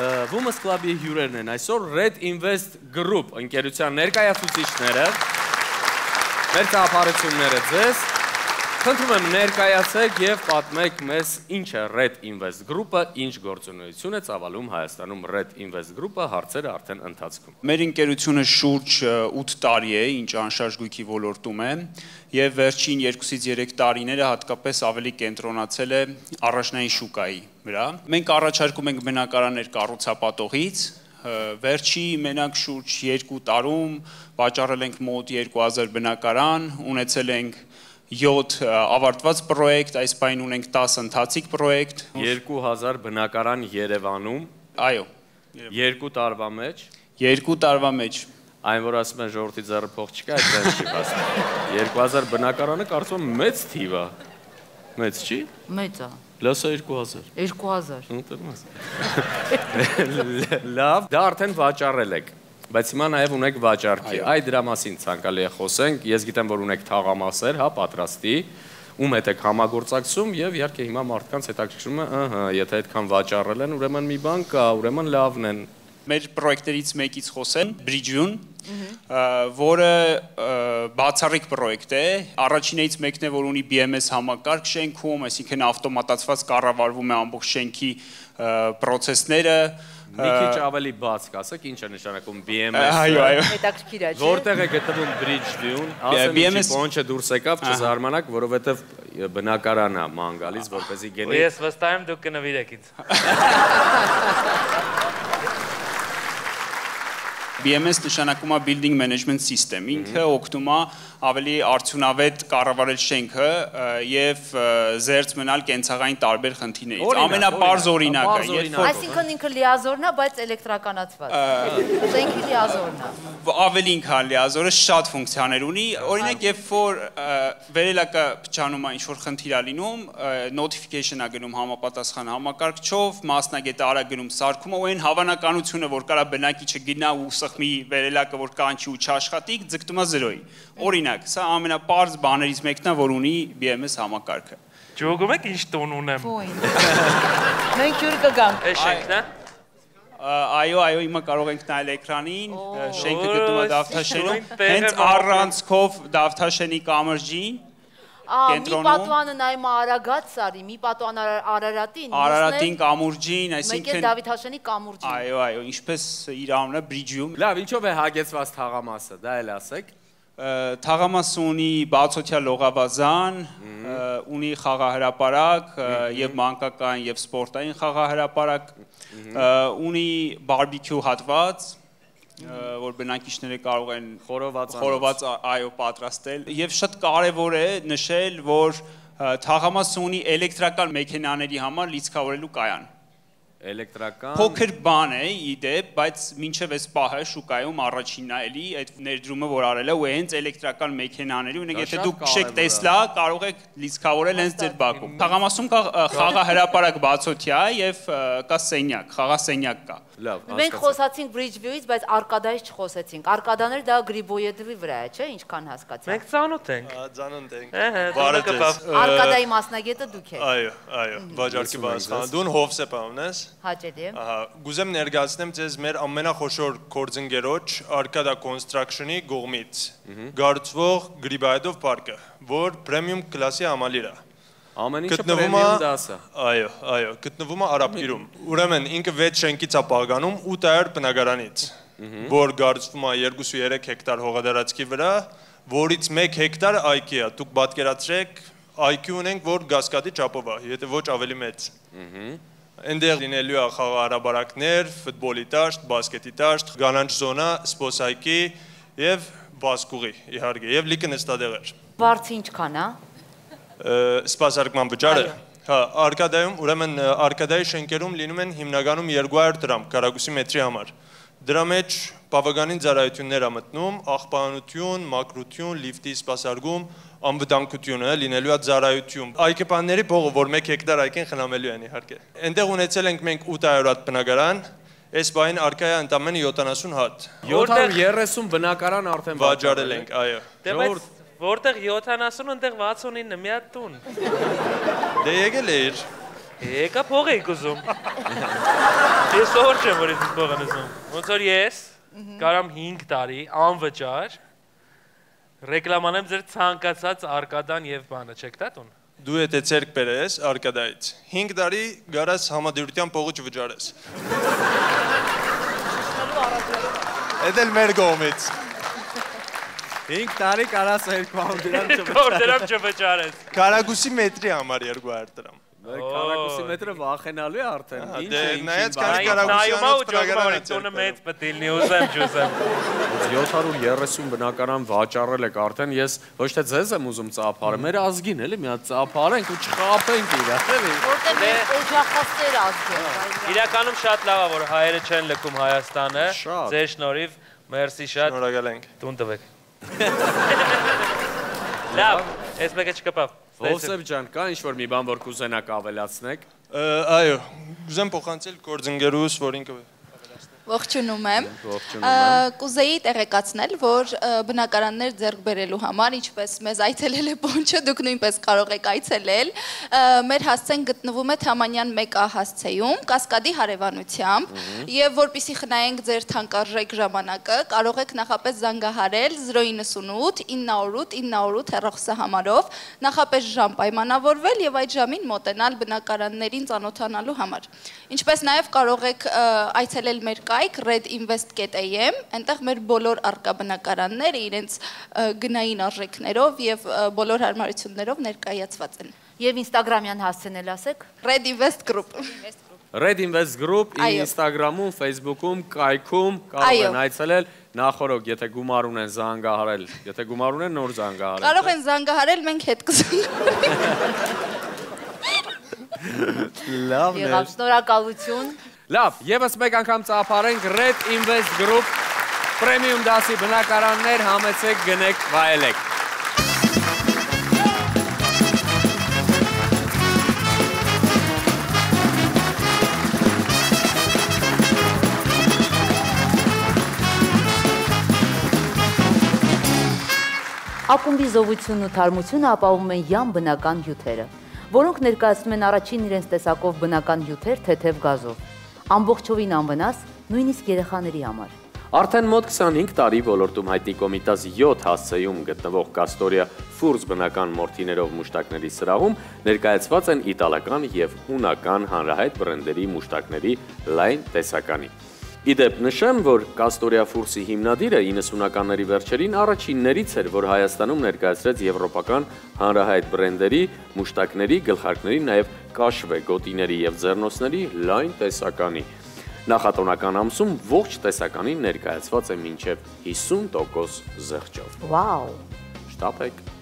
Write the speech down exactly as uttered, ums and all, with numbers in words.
Women's Club-ի հյուրերն են այսօր Red Invest Group ընկերության ներկայացուցիչները։ Մեր ծափարությունները ձեզ։ Խնդրում եմ ներկայացեք եւ պատմեք մեզ ինչ է Red Invest Group-ը, ինչ գործունեություն է ծավալում Հայաստանում Red Invest Group-ը, հարցերը արդեն ընթացքում։ Մեր ընկերությունը շուրջ ութ տարի է, ինչ անշարժ գույքի ոլորտում է, եւ վերջին երկուսից երեք տարիները հատկապես ավելի կենտրոնացել է առաջնային շուկայի վրա։ Մենք առաջարկում ենք բնակարաններ կառուցապատողից, վերջի մենակ շուրջ երկու տարում վաճառել ենք մոտ երկու հազար բնակարան, ունեցել ենք յոթ ավարտված պրոյեկտ, այս պայն ունենք տասը ընթացիկ պրոյեկտ։ երկու հազար բնակարան Երևանում։ Այո։ Երկու տարվա մեջ։ Երկու տարվա մեջ։ Այն որ ասում են ժողովրդի ձեռը փող չկա, այդպես չի հասնում։ երկու հազար բնակարանը կարծում եմ մեծ թիվ է։ Մեծ չի։ Մեծ է։ Լսա երկու հազար։ երկու հազար։ Լավ, դա արդեն վաճառել եք։ Բայց հիմա նաև ունեք վաճառքի, այ դրա մասին ցանկալի է խոսենք, ես գիտեմ, որ ունեք թաղամասեր, հա, պատրաստի, ում հետ եք համագործակցում եւ իհարկե հիմա մարդկանց հետաքրքրում է, ըհը, եթե այդքան վաճառել են, ուրեմն մի բան կա, ուրեմն լավն են։ Մեր պրոյեկտերից մեկից խոսեմ, Bridgeview-ն, որը բացառիկ պրոյեկտ է, առաջինից մեկն է, որ ունի B M S համակարգ շենքում, այսինքն ավտոմատացված կառավարվում է ամբողջ շենքի պրոցեսները։ Մի քիչ ավելի բաց կասեք, ինչ է նշանակում B M S-ը։ Այո, այո։ Հետաքրքիր է, չէ՞։ Որտեղ է գտնվում Bridgeview-ն, ասեմ ինչի պոնչը դուրս եկավ, չզարմանաք, որովհետև բնակարանն է ման գալիս, որպեսզի գնի։ Ես վստահ եմ դուք կնվիրեք ինձ։ B M S նշանակում է Building Management System, ինքը օգնում է ավելի արդյունավետ կառավարել շենքը եւ զերծ մնալ կենցաղային տարբեր խնդիրներից։ Ամենապարզ օրինակը, այսինքն ինքը լիազորն է, բայց էլեկտրականացված։ Շենքի լիազորն է։ Ավելին քան լիազորը շատ ֆունկցիաներ ունի, օրինակ երբ որ վերելակը փչանում է ինչ-որ խնդիր է լինում, notification-ը գնում համապատասխան համակարգչով, մասնագետը արա գնում սարքում ու այն հավանականությունը, որ կարա բնակիչը գնա ու սխմի վերելակը, որ կանչի ու չաշխատի, ձգտում է զրոյի։ Օրինակ, սա ամենապարզ բաներից մեկն է, որ ունի B M S համակարգը։ Ճոգում եք ինչ տոն ունեմ։ Մենք յուր կգանք։ Է շենքն է։ Այո, այո, հիմա կարող ենք նայել էկրանին, շենքը գտնվում է Դավթաշենում, հենց առանցքով Դավթաշենի կամրջին, կենտրոնում։ Մի պատուանը նայում է Արագած Սարի, մի պատուան Արարատին, Արարատին կամուրջին, այսինքն մեկ էլ Դավթաշենի կամուրջին։ Այո, այո, ինչպես իր անունը Bridgeview։ Լավ, ինչով է հագեցված թաղամասը, դա էլ ասեք։ Թաղամասը ունի բացօթյա լողավազան, ունի խաղահրապարակ եւ մանկական եւ սպորտային խաղահրապարակ, ունի բարբիկյու հատված, որ բնակիչները կարող են խորոված այո պատրաստել եւ շատ կարեւոր է նշել, որ թաղամասը ունի էլեկտրական մեքենաների համար լիցքավորելու կայան։ Էլեկտրական Փոքր բան է իդեպ, բայց մինչև այս պահը շուկայում առաջինն է էլի այդ ներդրումը, որ արել է ու հենց էլեկտրական մեքենաների, ունեք եթե դուք քշեք Տեսլա, կարող եք լիցքավորել հենց ձեր բակում։ Թաղամասում կա խաղահրապարակ բացօթյա եւ կա սենյակ, խաղասենյակ կա։ Լավ, մենք խոսացինք Bridgeview-ից, բայց Արկադայից չխոսեցինք։ Արկադաներ դա Գրիբոյեդովի վրա է, չէ՞, ինչքան հասկացա։ Մենք ծանոթ ենք։ Ծանոթ ենք։ Բարև։ Արկադայի մասնագետը դուք եք։ Այո, այո, վաճառքի բարձրացան։ Հովսեփանն ես։ Հաճելի է։ Ահա, գուզեմ ներկայացնեմ ձեզ մեր ամենախոշոր կորձընկերոջ Արկադա Կոնստրակշնի կողմից գարցվող Գրիբոյեդով պարկը, որ պրեմիում կլասի համալիր է։ Ամեն ինչը պրեմիում դասը։ Այո, այո, գտնվում է Արաբկիրում։ Ուրեմն ինքը վեց շենքից է պահկանում ութ հարյուր բնակարանից, որ գարցվում է երկու երեք հեկտար հողատարածքի վրա, որից մեկ հեկտար այգի է։ Դուք պատկերացրեք, այգի ունենք, որ գասկադի չափով է, եթե ոչ ավելի մեծ։ Այնտեղ լինելու է խաղահրապարակներ, ֆուտբոլի դաշտ, բասկետի դաշտ, կանանչ զոնա, սպորտայքի եւ բասկուղի, իհարկե, եւ լիքը նստատեղեր։ Վարձը ինչքան է։ Սպասարկման վճարը, հա, Արկադայում, ուրեմն Արկադայի շենքերում լինում են հիմնականում երկու հարյուր դրամ քառակուսի մետրի համար։ Դրա մեջ բավականին ծառայություններ է մտնում, աղբանություն, մաքրություն, լիֆտի սպասարկում, անվտանգությունը լինելու է ծառայություն։ Այգեպանների փողը, որ մեկ հեկտար այգին խնամելու են իհարկե։ Այնտեղ ունեցել ենք մենք ութ հարյուր հատ բնակարան, այս բային արկայա ընդամենը յոթանասուն հատ։ յոթ հարյուր երեսուն բնակարան արդեն վաճառել ենք, այո։ Որտեղ յոթանասուն, այնտեղ վաթսունինը մի հատ տուն։ Դե եկել էր։ Եկա փող եք ուզում։ Ես ո՞ր չեմ, որ ես փող եմ ուզում։ Ոնց որ ես կարամ հինգ տարի անվճար ռեկլամանեմ ձեր ցանկացած Արկադան եւ բանը, չեք դա տուն։ Դու եթե ցերկ բերես Արկադայից, հինգ տարի գարաս համադրության փողը չվճարես։ Էդ էլ մեր կողմից։ հինգ տարի կարաս երկու հարյուր դրամ Երկու դրամ չվճարես։ Կարագուսի մետրի համար երկու հարյուր դրամ։ Կարագուսի մետրը վախենալու է արդեն։ Ինչ է, նայած Նայում ու ջոկվարի տունը մեծ պտիլնի ուզեմ ջուզեմ։ յոթ հարյուր երեսուն բնակարան վաճառել եք արդեն, ես ոչ թե ձեզ եմ ուզում ծափարը, մեր ազգին էլի մի հատ ծափարենք ու չխաբենք իրար, էլի։ Որտեղ մեր օջախասեր ազգ։ Իրականում շատ լավ է, որ հայերը չեն լքում Հայաստանը։ Շատ։ Ձեր շնորհիվ, մերսի շատ։ Շնորհակալ ենք։ Տուն տվեք։ Լավ, ես մեկը չկպավ։ Հովսեփ ջան, կա ինչ-որ մի բան, որ կուզենաք ավելացնեք։ Այո, ուզեմ փոխանցել գործընկերուս, որ ինքը Ողջունում եմ։ Կուզեի տեղեկացնել, որ բնակարաններ ձեռք բերելու համար, ինչպես մեզ այցելել է Պոնչը, դուք նույնպես կարող եք այցելել։ Մեր հասցեն գտնվում է Թամանյան մեկ A հասցեում, Կասկադի հարևանությամբ, եւ որպեսզի խնայենք ձեր թանկարժեք ժամանակը, կարող եք նախապես զանգահարել zero nine eight nine zero eight nine zero eight հեռախոսահամարով, նախապես ժամ պայմանավորվել եւ այդ ժամին մոտենալ բնակարաններին ծանոթանալու համար։ Ինչպես նաեւ կարող եք այցելել մեր կայք red invest dot a m, այնտեղ մեր բոլոր արկա բնակարանները իրենց գնային արժեքներով եւ բոլոր հարմարություններով ներկայացված են։ Եվ Instagram-յան հասցնել ասեք։ Red Invest Group։ Red Invest Group Instagram-ում, Facebook-ում, կայքում կարող են այցելել, նախորոք, եթե գումար ունեն զանգահարել, եթե գումար ունեն նոր զանգահարել։ Կարող են զանգահարել, մենք հետ կզանգահարենք։ Լավն է։ Եղավ, շնորհակալություն։ Լավ, եւս մեկ անգամ ծափարենք Red Invest Group Premium դասի բնակարաններ, համեցեք, գնեք, վայելեք։ Ակումբի զովությունն ու թարմությունը ապահովում են յամ բնական հյութերը, որոնք ներկայացնում են առաջին իրենց տեսակով բնական հյութեր թեթև գազով, ամբողջովին անվնաս, նույնիսկ երեխաների համար։ Արդեն մոտ քսանհինգ տարի ոլորտում հայտնի Կոմիտաս յոթ հասցեում գտնվող Կաստորիա Ֆուրս բնական մորթիներով մուշտակների սրահում ներկայացված են իտալական եւ հունական հանրահայտ բրենդերի մուշտակների լայն տեսականի։ Իդեպ նշեմ, որ Կաստորիա Ֆուրսի հիմնադիրը իննսունականների վերջերին առաջիններից էր, որ Հայաստանում ներկայացրեց եվրոպական հանրահայտ բրենդերի, մուշտակների, գլխարկների, նաև կաշվե, գոտիների եւ ձեռնոցների լայն տեսականի։ Նախատոնական ամսում ողջ տեսականին ներկայացված է մինչև հիսուն տոկոս զեղչով։ Վաու։ Շտապեք։